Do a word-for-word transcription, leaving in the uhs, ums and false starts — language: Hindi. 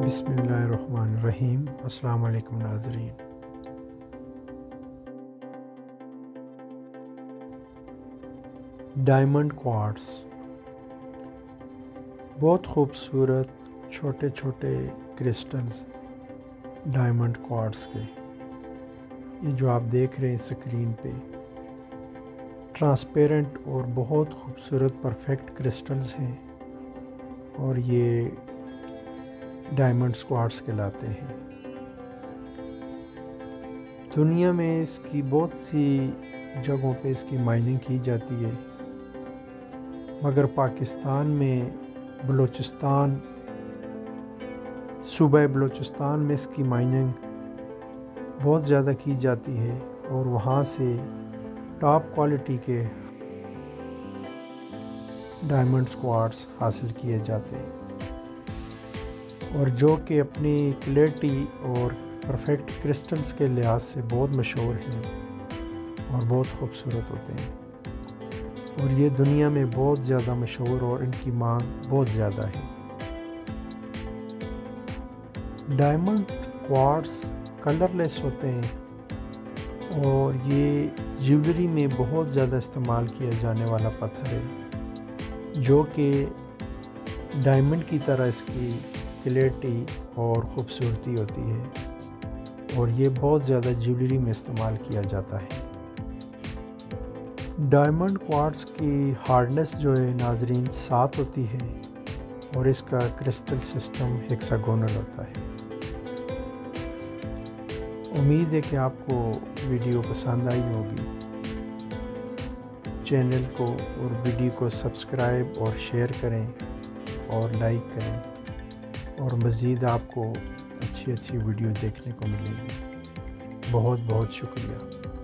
बिस्मिल्लाहिर्रहमानिर्रहीम। अस्सलाम वालेकुम नाज़रीन। डायमंड क्वार्ट्स बहुत खूबसूरत छोटे छोटे क्रिस्टल्स डायमंड क्वार्ट्स के, ये जो आप देख रहे हैं स्क्रीन पे, ट्रांसपेरेंट और बहुत खूबसूरत परफेक्ट क्रिस्टल्स हैं और ये डायमंड क्वार्ट्स कहलाते हैं। दुनिया में इसकी बहुत सी जगहों पे इसकी माइनिंग की जाती है, मगर पाकिस्तान में बलूचिस्तान सूबा बलूचिस्तान में इसकी माइनिंग बहुत ज़्यादा की जाती है और वहाँ से टॉप क्वालिटी के डायमंड क्वार्ट्स हासिल किए जाते हैं और जो कि अपनी क्लैरिटी और परफेक्ट क्रिस्टल्स के लिहाज से बहुत मशहूर हैं और बहुत खूबसूरत होते हैं और ये दुनिया में बहुत ज़्यादा मशहूर और इनकी मांग बहुत ज़्यादा है। डायमंड क्वार्ट्स कलरलेस होते हैं और ये ज्वेलरी में बहुत ज़्यादा इस्तेमाल किया जाने वाला पत्थर है, जो कि डायमंड की तरह इसकी क्लैरिटी और ख़ूबसूरती होती है और ये बहुत ज़्यादा ज्वेलरी में इस्तेमाल किया जाता है। डायमंड क्वार्ट्स की हार्डनेस जो है नाजरीन सात होती है और इसका क्रिस्टल सिस्टम हेक्सागोनल होता है। उम्मीद है कि आपको वीडियो पसंद आई होगी। चैनल को और वीडियो को सब्सक्राइब और शेयर करें और लाइक करें और मज़ीद आपको अच्छी अच्छी वीडियो देखने को मिलेगी। बहुत बहुत शुक्रिया।